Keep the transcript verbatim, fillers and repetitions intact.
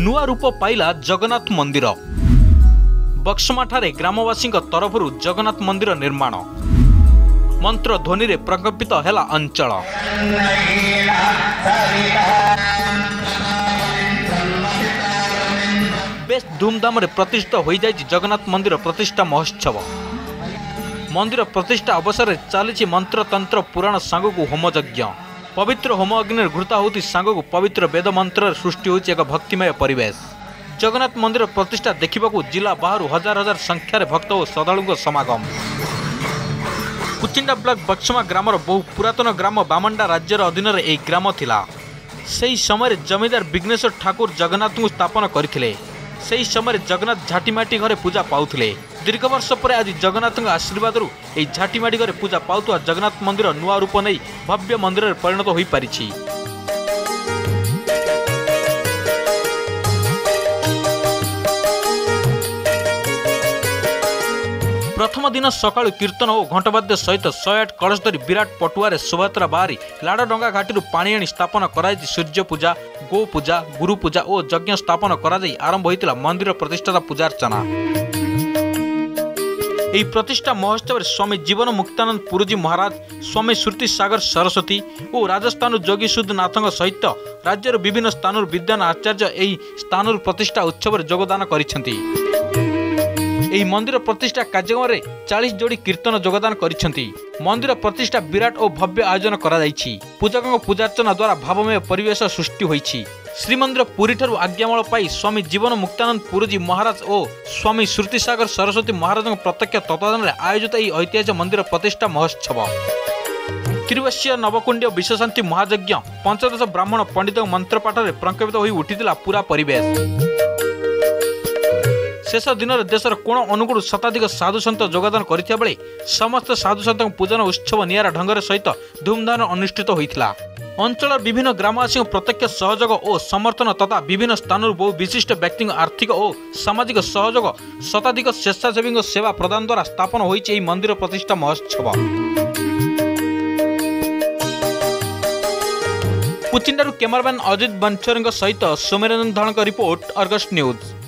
नुआ रूप पाइला जगन्नाथ मंदिर। बक्समाठारे ग्रामवासी तरफରୁ जगन्नाथ मंदिर निर्माण। मंत्र ध्वनि रे प्रकंपित हैला अंचल। बेस धूमधाम रे प्रतिष्ठित हो जाइछि जगन्नाथ मंदिर प्रतिष्ठा महोत्सव। मंदिर प्रतिष्ठा अवसर में चली मंत्र तंत्र पुराण सांगकु होमयज्ञ। पवित्र होम अग्नि घृता होती सांगकु पवित्र वेद मंत्र सृष्टि होइछि एक भक्तिमय परिवेश। जगन्नाथ मंदिर प्रतिष्ठा देखिबाकु जिला बाहर हजार हजार संख्यार भक्त और श्रद्धालुଙ୍କ समागम। कुचिंडा ब्लॉक बक्समा ग्रामर बहु पुरातन ग्राम बामंडा राज्यर अधीन यह ग्राम थिला। सही समय जमीदार विघ्नेश्वर ठाकुर जगन्नाथ को स्थापन करथिले। सही समय जगन्नाथ झाटीमाटी घरे पूजा पाउथिले। दीर्घ वर्ष पर आज जगन्नाथ आशीर्वाद यह झाटीमाटी घरे पूजा पाउथुआ जगन्नाथ मंदिर नुआ रूप नहीं भव्य मंदिर में परिणत हो पारिछि। प्रथम दिन सकाळु कीर्तन और घंटवाद्य सहित शहे आठ कलश धरी विराट पटुआरे शोभायात्रा बाहरी लाडडंगा घाटी पानी आनी स्थापन कराई सूर्य पूजा, गो पूजा, गुरु पूजा और यज्ञ स्थापन कराई आरंभ होता मंदिर प्रतिष्ठा पूजार्चना। यह प्रतिष्ठा महोत्सव में स्वामी जीवन मुक्तानंद पुरुजी महाराज, स्वामी श्रुति सागर सरस्वती और राजस्थान जोगी सुधनाथ सहित राज्यर विभिन्न स्थान विद्वान आचार्य यह स्थान प्रतिष्ठा उत्सव में योगदान करिसेंति। यह मंदिर प्रतिष्ठा कार्यक्रम में चालीस जोड़ी कीर्तन योगदान करिसेंति। मंदिर प्रतिष्ठा विराट और भव्य आयोजन करा जायछि। पूजकों पूजार्चना द्वारा भावमय परिवेश सृष्टि होइछि। श्रीमंदिर पुरी ठारू आज्ञामल पाई स्वामी जीवन मुक्तानंद पुरुजी महाराज और स्वामी श्रुति सागर सरस्वती महाराज प्रत्यक्ष तत्वाधान में आयोजित यह ऐतिहासिक मंदिर प्रतिष्ठा महोत्सव। त्रिवर्षीय नवकुंड विश्वशांति महायज्ञ पंचदश ब्राह्मण पंडित मंत्रपाठ में प्रकंपित हो उठिला पूरा परिवेश। शेष दिन में देशर कोण अनुकूल शताधिक साधु सन्त योगदान करथिया बेले समस्त साधु सन्त पूजन उत्सव नियारा ढंग सहित धूमधाम अनुष्ठित होइथिला। अंचल विभिन्न ग्रामवासी प्रत्यक्ष सहयोग और समर्थन तथा विभिन्न स्थान बहु विशिष्ट व्यक्ति आर्थिक और सामाजिक सहयोग शताधिक स्वेच्छासेवी सेवा प्रदान द्वारा स्थापन होइछि एही मंदिर प्रतिष्ठा महोत्सव। कुचिंडारू कैमरामैन अजित बंशर सहित Soumyaranjan Dhanak report Argus news.